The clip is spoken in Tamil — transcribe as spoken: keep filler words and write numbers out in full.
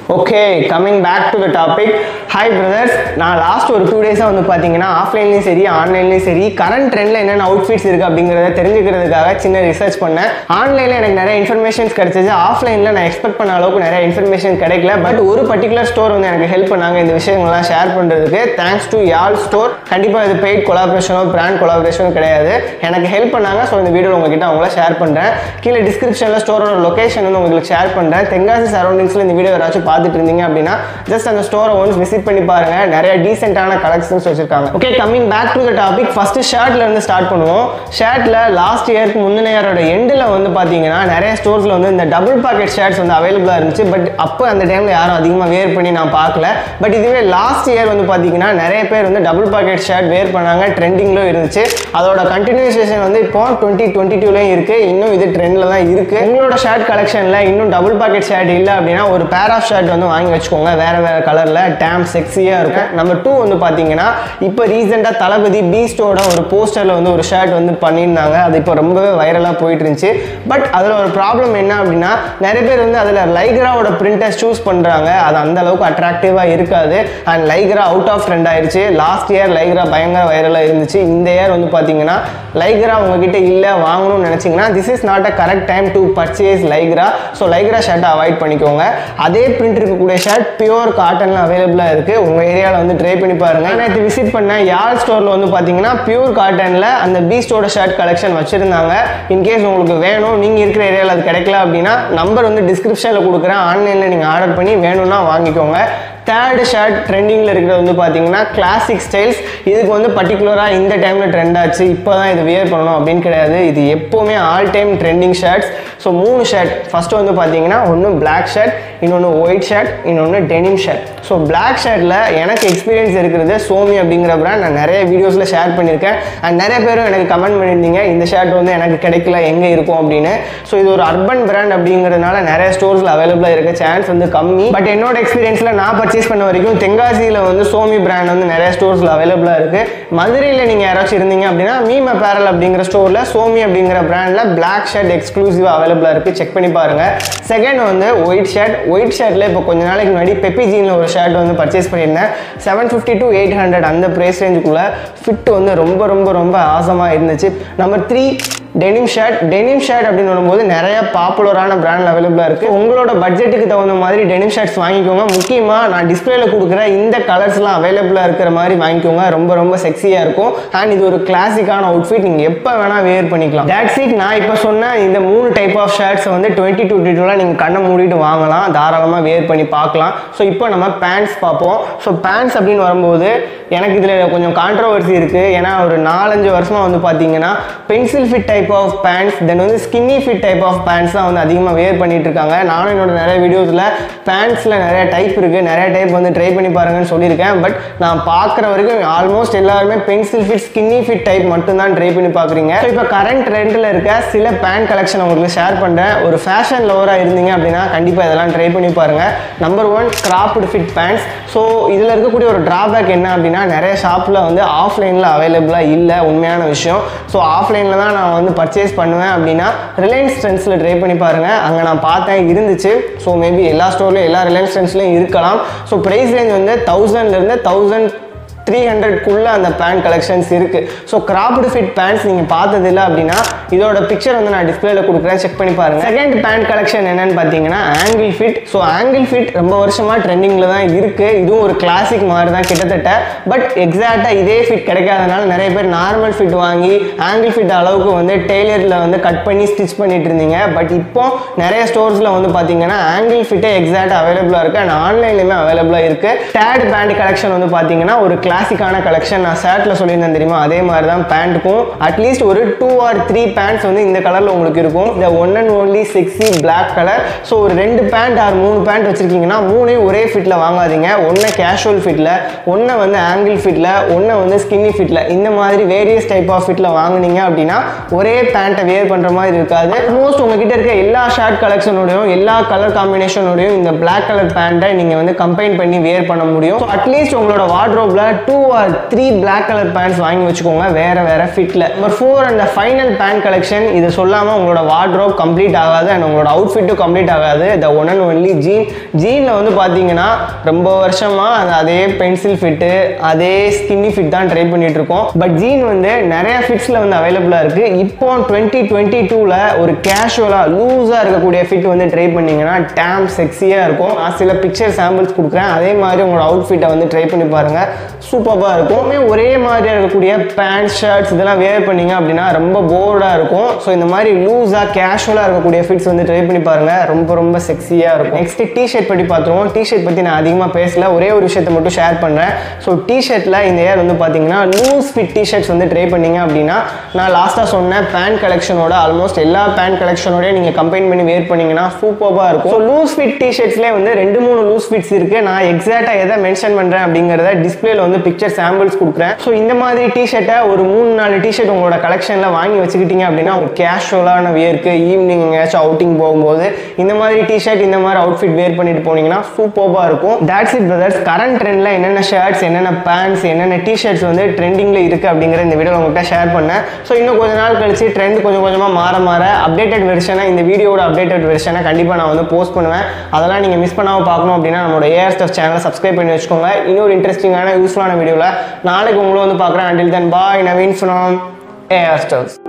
Okay, coming back to the topic. Hi brothers, நான் லாஸ்ட் ஒரு டூ டேஸாக வந்து பார்த்தீங்கன்னா ஆஃப்லைன்லேயும் சரி ஆன்லைன்லேயும் சரி கரண்ட் ட்ரெண்டில் என்னென்ன அவுட்ஃபிட்ஸ் இருக்குது அப்படிங்கிறத தெரிஞ்சுக்கிறதுக்காக சின்ன ரிசர்ச் பண்ணேன். ஆன்லைனில் எனக்கு நிறைய இன்ஃபர்மேஷன்ஸ் கிடைச்சிச்சு, ஆஃப்லைனில் நான் எக்ஸ்பெக்ட் பண்ண அளவுக்கு நிறைய இன்ஃபர்மேஷன் கிடைக்கல. பட் ஒரு பர்டிகுலர் ஸ்டோர் வந்து எனக்கு ஹெல்ப் பண்ணாங்க இந்த விஷயங்கள்லாம் ஷேர் பண்ணுறதுக்கு. தேங்க்ஸ் டு யால் ஸ்டோர். கண்டிப்பாக இது பெய்ட் கொலாபரேஷனோ பிராண்ட் கொலாபரேஷனோ கிடையாது, எனக்கு ஹெல்ப் பண்ணாங்க. ஸோ இந்த வீடியோ உங்ககிட்ட அவங்கள ஷேர் பண்ணுறேன். கீழே டிஸ்கிரிப்ஷனில் ஸ்டோரோட லொகேஷன் வந்து உங்களுக்கு ஷேர் பண்ணுறேன். தென்காசி சரௌண்டிங்ஸில் இந்த வீடியோ யாராச்சும் பார்த்துட்டு இருந்தீங்க அப்படின்னா ஜஸ்ட் அந்த ஸ்டோரை ஒன்ஸ் விசிட் பண்ணி பாருங்க, நிறைய டீசென்ட்டான கலெக்ஷன்ஸ் வச்சிருக்காங்க. Okay, coming back to the topic. First ஷர்ட்ல இருந்து ஸ்டார்ட் பண்ணுவோம். ஷர்ட்ல லாஸ்ட் இயருக்கு முந்தின இயரோட எண்டில் வந்து பார்த்தீங்கன்னா நிறைய ஸ்டோர்ஸ்ல வந்து இந்த டபுள் பாக்கெட் ஷர்ட்ஸ் வந்து அவைலபிளா இருந்துச்சு. பட் அப்போ அந்த டைம்ல யாரும் அதிகமாக வேர் பண்ணி நான் பார்க்கல. பட் இதுவே லாஸ்ட் இயர் வந்து பார்த்தீங்கன்னா நிறைய பேர் வந்து டபுள் பாக்கெட் ஷர்ட் வேர் பண்ணாங்க, ட்ரெண்டிங்ல இருந்துச்சு. அதோட கண்டினியூஷன் வந்து இப்போ டுவெண்ட்டி டுவெண்ட்டி டூலையும் இருக்கு, இன்னும் இது ட்ரெண்ட்ல தான் இருக்கு. உங்களோட ஷர்ட் கலெக்ஷன்ல இன்னும் டபுள் பாக்கெட் ஷர்ட் இல்லை அப்படின்னா ஒரு பேர் ஆஃப் ஷர்ட் வந்து வாங்கி வச்சுக்கோங்க, வேற வேற கலர்ல டேம் செக்ஸியா இருக்கும். நம்பர் டூ வந்து பாத்தீங்கன்னா இப்போ ரீசெண்டா தளபதி பீஸ்டோட ஒரு போஸ்டர்ல வந்து ஒரு ஷர்ட் வந்து பண்ணியிருந்தாங்க. அது இப்போ ரொம்பவே வைரலா போயிட்டு இருந்துச்சு. பட் அதுல ஒரு ப்ராப்ளம் என்ன அப்படின்னா நிறைய பேர் வந்து அதுல லைக்ராவோட பிரிண்டர் சூஸ் பண்றாங்க, அது அந்த அளவுக்கு அட்ராக்டிவா இருக்காது. And Lycra out of trend ஆயிடுச்சு. லாஸ்ட் இயர் லைக்ரா பயங்கர வைரலா இருந்துச்சு. இந்த இயர் வந்து பாத்தீங்கன்னா லைக்ரா உங்ககிட்ட இல்ல வாங்கணும்னு நினைச்சீங்கன்னா this is not a correct time to purchase Lycra. So Lycra ஷர்ட்டை அவாய்ட் பண்ணிக்கோங்க. அதே பிரிண்ட் இருக்கக்கூடிய ஷர்ட் பியூர் காட்டன்ல அவைலபிளா இருக்கு, உங்க ஏரியாவில் வந்து ட்ரை பண்ணி பாருங்க. நேற்று விசிட் பண்ண யாழ் ஸ்டோர்ல வந்து பாத்தீங்கன்னா பியூர் காட்டன்ல அந்த பீஸ்டோட ஷர்ட் கலெக்ஷன் வச்சிருந்தாங்க. இன்கேஸ் உங்களுக்கு வேணும், நீங்க இருக்கிற ஏரியாவில் அது கிடைக்கல அப்படின்னா நம்பர் வந்து டிஸ்கிரிப்ஷன்ல கொடுக்குறேன், ஆன்லைன்ல நீங்க ஆர்டர் பண்ணி வேணும்னா வாங்கிக்கோங்க. தேர்ட் ஷர்ட் ட்ரெண்டிங்கில் இருக்கிறது வந்து பார்த்தீங்கன்னா கிளாசிக் ஸ்டைல்ஸ். இதுக்கு வந்து பர்டிகுலராக இந்த டைமில் ட்ரெண்ட் ஆச்சு, இப்போ தான் இது வியர் பண்ணணும் அப்படின்னு கிடையாது. இது எப்போவுமே all time trending shirts. So மூணு ஷர்ட். ஃபஸ்ட்டு வந்து பார்த்தீங்கன்னா ஒன்று பிளாக் ஷர்ட், இன்னொன்று ஒயிட் ஷர்ட், இன்னொன்று டெனிம் ஷர்ட். ஸோ பிளாக் ஷர்ட்டில் எனக்கு எக்ஸ்பீரியன்ஸ் இருக்கிறது சோமி அப்படிங்கிற பிராண்ட். நான் நிறைய வீடியோஸில் ஷேர் பண்ணியிருக்கேன். அண்ட் நிறைய பேரும் எனக்கு கமெண்ட் பண்ணியிருந்தீங்க இந்த ஷர்ட் வந்து எனக்கு கிடைக்கல, எங்கே இருக்கும் அப்படின்னு. ஸோ இது ஒரு அர்பன் பிராண்ட் அப்படிங்கிறதுனால நிறைய ஸ்டோர்ஸில் அவைலபிளாக இருக்க சான்ஸ் வந்து கம்மி. பட் என்னோட எக்ஸ்பீரியன்ஸில் நான் பர்ச்சேஸ் பண்ண வரைக்கும் தென்காசியில் வந்து சோமி பிராண்ட் வந்து நிறைய ஸ்டோர்ஸில் அவைலபிளாக இருக்குது. மதுரையில் நீங்கள் யாராச்சும் இருந்தீங்க அப்படின்னா மீம் அப்பேரல் அப்படிங்கிற ஸ்டோரில் சோமி அப்படிங்கிற பிராண்டில் பிளாக் ஷர்ட் எக்ஸ்க்ளூசிவாக அவைலபிளாக இருக்குது, செக் பண்ணி பாருங்கள். செகண்ட் வந்து ஒயிட் ஷர்ட். ஒயிட் ஷர்ட்டில் இப்போ கொஞ்ச நாளைக்கு முன்னாடி பெப்பி ஜீனில் ஒரு ஷர்ட் வந்து பர்ச்சேஸ் பண்ணியிருந்தேன். Seven fifty to eight hundred அந்த ப்ரைஸ் ரேஞ்சுக்குள்ளே ஃபிட் வந்து ரொம்ப ரொம்ப ரொம்ப ஆசமாக இருந்துச்சு. Number three denim shirt. Denim shirt அப்படின்னு வரும்போது நிறைய பாப்புலரான பிராண்ட் அவைலபிளாக இருக்குது. உங்களோட பட்ஜெட்டுக்கு தகுந்த மாதிரி டெனிம் ஷர்ட்ஸ் வாங்கிக்கோங்க. முக்கியமாக நான் டிஸ்பிளேல கொடுக்குற இந்த கலர்ஸ்லாம் அவைலபிளாக இருக்கிற மாதிரி வாங்கிக்கோங்க, ரொம்ப ரொம்ப செக்ஸியாக இருக்கும். அண்ட் இது ஒரு கிளாசிக்கான அவுட்ஃபிட், நீங்கள் எப்போ வேணால் வேர் பண்ணிக்கலாம். That's it. நான் இப்போ சொன்ன இந்த மூணு டைப் ஆஃப் ஷர்ட்ஸ் வந்து டுவெண்ட்டி டுவெண்ட்டி டூவில் நீங்கள் கண்ணை மூடிட்டு வாங்கலாம், தாராளமாக வேர் பண்ணி பார்க்கலாம். ஸோ இப்போ நம்ம பேண்ட்ஸ் பார்ப்போம். ஸோ பேண்ட்ஸ் அப்படின்னு வரும்போது எனக்கு இதில் கொஞ்சம் கான்ட்ரவர்சி இருக்குது. ஏன்னா ஒரு நாலஞ்சு வருஷமாக வந்து பார்த்தீங்கன்னா pencil fit type of pants, then வந்து skinny fit type of pants தான் வந்து அதிகமாக வேர் பண்ணிட்டு இருக்காங்க. நானும் என்னோட நிறைய வீடியோஸில் பேண்ட்ஸில் நிறைய டைப் இருக்குது, நிறைய டைப் வந்து ட்ரை பண்ணி பாருங்கன்னு சொல்லியிருக்கேன். பட் நான் பார்க்குற வரைக்கும் ஆல்மோஸ்ட் எல்லாருமே pencil fit skinny fit type மட்டும் தான் ட்ரை பண்ணி பார்க்குறீங்க. ஸோ இப்போ கரண்ட் ட்ரெண்டில் இருக்க சில பேண்ட் கலெக்ஷன் உங்களுக்கு ஷேர் பண்ணுறேன். ஒரு ஃபேஷன் லவராக இருந்தீங்க அப்படின்னா கண்டிப்பாக இதெல்லாம் ட்ரை பண்ணி பாருங்கள். Number one cropped fit pants. So இதில் இருக்கக்கூடிய ஒரு ட்ராபேக் என்ன அப்படின்னா நிறைய ஷாப்பில் வந்து ஆஃப்லைனில் அவைலபிளாக இல்லை, உண்மையான விஷயம். ஸோ ஆஃப்லைனில் தான் நான் வந்து பர்ச்சேஸ் பண்ணுவேன் அப்படின்னா ரிலையன்ஸ் ட்ரெண்ட்ஸில் ட்ரை பண்ணி பாருங்கள், அங்கே நான் பார்த்தேன் இருந்துச்சு. ஸோ மேபி எல்லா ஸ்டோர்லையும் எல்லா ரிலையன்ஸ் ட்ரெண்ட்ஸ்லையும் இருக்கலாம். ஸோ ப்ரைஸ் ரேஞ்ச் வந்து தௌசண்ட்லேருந்து தௌசண்ட் த்ரீ ஹண்ட்ரட்குள்ளே அந்த பேண்ட் கலெக்ஷன்ஸ் இருக்குது. ஸோ கிராப்டு ஃபிட் பேண்ட்ஸ் நீங்கள் பார்த்தது இல்லை அப்படின்னா இதோட பிக்சர் வந்து நான் டிஸ்பிளேல கொடுக்குறேன், செக் பண்ணி பாருங்கள். செகண்ட் பேண்ட் கலெக்ஷன் என்னன்னு பார்த்தீங்கன்னா ankle fit. So ankle fit ரொம்ப வருஷமாக ட்ரெண்டிங்கில் தான் இருக்குது. இதுவும் ஒரு கிளாசிக் மாதிரி தான் கிட்டத்தட்ட. பட் எக்ஸாக்டாக இதே ஃபிட் கிடைக்காதனால நிறைய பேர் நார்மல் ஃபிட் வாங்கி ஆங்கிள் ஃபிட் அளவுக்கு வந்து டெய்லரில் வந்து கட் பண்ணி ஸ்டிச் பண்ணிட்டு இருந்தீங்க. பட் இப்போ நிறைய ஸ்டோர்ஸில் வந்து பார்த்தீங்கன்னா ஆங்கிள் ஃபிட்டே எக்ஸாக்டாக அவைலபிளாக இருக்குது அண்ட் ஆன்லைன்லையுமே அவைலபிளாக இருக்குது. தேர்ட் பேண்ட் கலெக்ஷன் வந்து பார்த்தீங்கன்னா ஒரு கிளாசிக்கான கலெக்ஷன். நான் ஷர்ட்ல சொல்லியிருந்தேன் தெரியுமா, அதே மாதிரி தான் பேண்ட்டுக்கும் அட்லீஸ்ட் ஒரு டூ ஆர் த்ரீ பேண்ட்ஸ் வந்து இந்த கலர்ல உங்களுக்கு இருக்கும். இந்த one and only sexy black colour. So ஒரு ரெண்டு பேண்ட் ஆர் மூணு பேண்ட் வச்சிருக்கீங்கன்னா மூணையும் ஒரே ஃபிட்ல வாங்காதீங்க. ஒன்றை கேஷுவல் ஃபிட்ல, ஒன்றை வந்து ஆங்கிள் ஃபிட்ல, ஒன்றை வந்து ஸ்கின்னி ஃபிட்ல, இந்த மாதிரி வேரியஸ் டைப் ஆஃப் ஃபிட்ல வாங்கினீங்க அப்படின்னா ஒரே பேண்ட்டை வேர் பண்ற மாதிரி இருக்காது. ஆல்மோஸ்ட் உங்ககிட்ட இருக்க எல்லா ஷர்ட் கலெக்ஷனோடையும் எல்லா கலர் காம்பினேஷனோடையும் இந்த பிளாக் கலர் பேண்ட்டை நீங்க வந்து கம்பைன் பண்ணி வேர் பண்ண முடியும். அட்லீஸ்ட் உங்களோட வார்ட்ரோப்ல two or three black colour pants வாங்கி வச்சுக்கோங்க வேற வேற ஃபிட்ல. நம்பர் ஃபோர் அந்த ஃபைனல் பேண்ட் கலெக்ஷன். இது சொல்லாமல் உங்களோட வார்ட்ரோப் கம்ப்ளீட் ஆகாது அண்ட் உங்களோட அவுட்ஃபிட்டும் கம்ப்ளீட் ஆகாது. The one and only jean. ஜீனில் வந்து பார்த்தீங்கன்னா ரொம்ப வருஷமாக அந்த அதே பென்சில் ஃபிட்டு அதே ஸ்கின்னி ஃபிட் தான் ட்ரை பண்ணிட்டு இருக்கோம். பட் ஜீன் வந்து நிறைய ஃபிட்ஸில் வந்து அவைலபிளாக இருக்குது. இப்போ டுவெண்ட்டி டுவெண்ட்டி டூவில் ஒரு கேஷுவலாக லூஸாக இருக்கக்கூடிய ஃபிட் வந்து ட்ரை பண்ணிங்கன்னா டேம் செக்ஸியாக இருக்கும். நான் சில பிக்சர் சாம்பிள்ஸ் கொடுக்குறேன். அதே மாதிரி உங்களோட அவுட்ஃபிட்டை வந்து ட்ரை பண்ணி பாருங்கள். சூப்பராக இருக்கும். ஒரே மாதிரியாக இருக்கக்கூடிய பேண்ட் ஷர்ட்ஸ் இதெல்லாம் வேர் பண்ணிங்க அப்படின்னா ரொம்ப போர்டாக இருக்கும். ஸோ இந்த மாதிரி லூஸாக கேஷுவலாக இருக்கக்கூடிய ஃபிட்ஸ் வந்து ட்ரை பண்ணி பாருங்கள். ரொம்ப ரொம்ப செக்ஸியாக இருக்கும். நெக்ஸ்ட் டிஷர்ட் பற்றி பார்த்துருவோம். டிஷர்ட் பற்றி நான் அதிகமாக பேசல, ஒரே ஒரு விஷயத்தை மட்டும் ஷேர் பண்ணுறேன். ஸோ டிஷர்ட்டில் இந்த இயர் வந்து பார்த்தீங்கன்னா லூஸ் ஃபிட் டிஷர்ட்ஸ் வந்து ட்ரை பண்ணிங்க அப்படின்னா நான் லாஸ்ட்டாக சொன்னேன் பேண்ட் கலெக்ஷனோட ஆல்மோஸ்ட் எல்லா பேண்ட் கலெக்ஷனோடய நீங்கள் கம்பைன் பண்ணி வேர் பண்ணிங்கன்னா சூப்பராக இருக்கும். ஸோ லூஸ் ஃபிட் டிஷர்ட்ஸ்லேயே வந்து ரெண்டு மூணு லூஸ் ஃபிட்ஸ் இருக்குது. நான் எக்ஸாக்டாக எதை மென்ஷன் பண்ணுறேன் அப்படிங்கிறத டிஸ்பிளேல வந்து பிக்சர் சாம்பிள்ஸ் கொடுக்குறேன். ஸோ இந்த மாதிரி டிஷர்ட்டை ஒரு மூணு நாலு டிஷர்ட் உங்களோட கலெக்ஷனில் வாங்கி வச்சுக்கிட்டீங்க அப்படின்னா ஒரு கேஷுவலான வியருக்கு ஈவினிங் எங்கேயாச்சும் அவுட்டிங் போகும்போது இந்த மாதிரி டிஷர்ட் இந்த மாதிரி அவுட்ஃபிட் வேர் பண்ணிட்டு போனீங்கன்னா சூப்பராக இருக்கும். That's it brothers. கரண்ட் ட்ரெண்டில் என்னென்ன ஷர்ட்ஸ் என்னென்ன பேண்ட்ஸ் என்னென்ன டிஷர்ட்ஸ் வந்து ட்ரெண்டிங்கில் இருக்குது அப்படிங்கிற இந்த வீடியோ உங்கள்கிட்ட ஷேர் பண்ணேன். ஸோ இன்னும் கொஞ்ச நாள் கழிச்சு ட்ரெண்ட் கொஞ்சம் கொஞ்சமாக மாற மாற அப்டேட்டட் வெர்ஷனை இந்த வீடியோட அப்டேட்டட் வெர்ஷனை கண்டிப்பாக நான் வந்து போஸ்ட் பண்ணுவேன். அதெல்லாம் நீங்கள் மிஸ் பண்ணாமல் பார்க்கணும் அப்படின்னா நம்மளோட ஏஆர் ஸ்டஃப் சேனலை சப்ஸ்கிரைப் பண்ணி வச்சுக்கோங்க. இன்னொரு இன்ட்ரெஸ்டிங்கான யூஸ்ஃபுல்லான வீடியோவில் நாளைக்கு உங்களும் வந்து பார்க்குறேன். Until then bye. Naveen from AR stuffs.